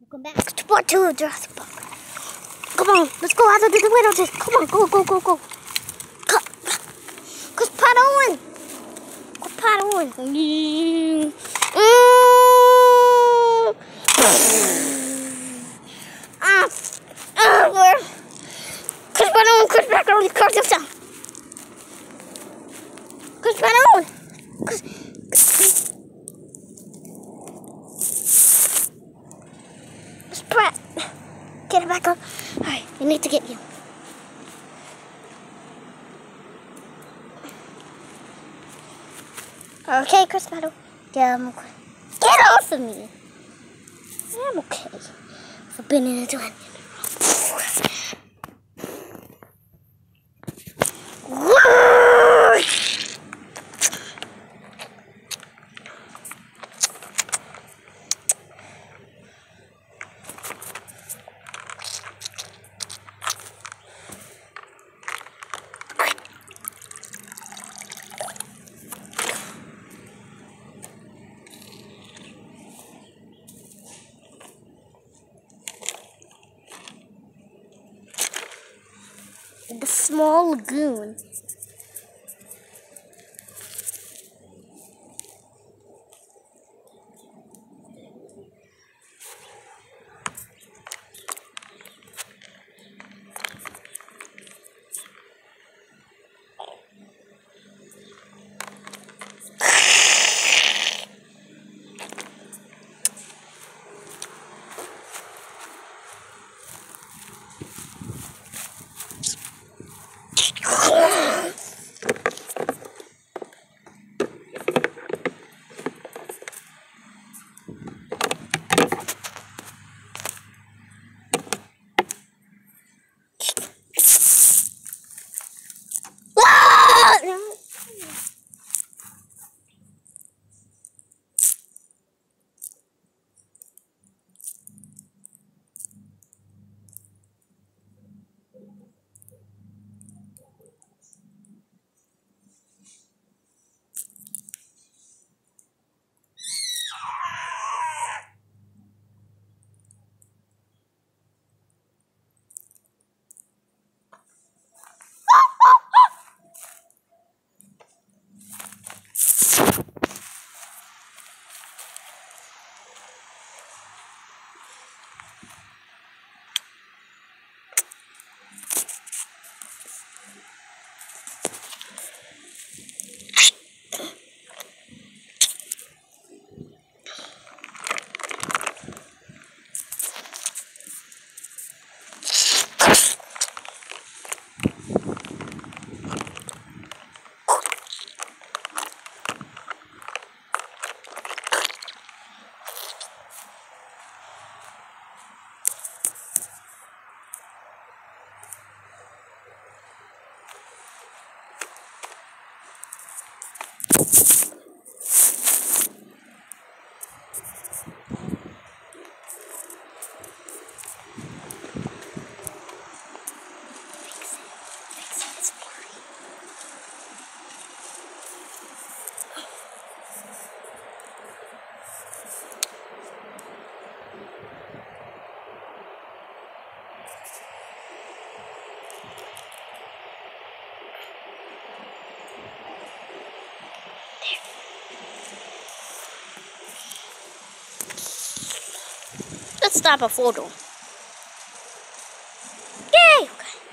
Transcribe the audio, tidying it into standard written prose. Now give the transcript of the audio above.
Welcome back to part 2 of Jurassic Park. Come on, let's go out of the window. Just come on, go. Cause paddling. Go paddling. Chris paddling, Chris back on the car yourself. Chris paddling. Pratt, get it back up. Alright, we need to get you. Okay, Chris Paddle. Yeah, I'm okay. Get off of me. I'm okay. For being in a joint. The small lagoon. Let's stop a photo. Yay! Okay.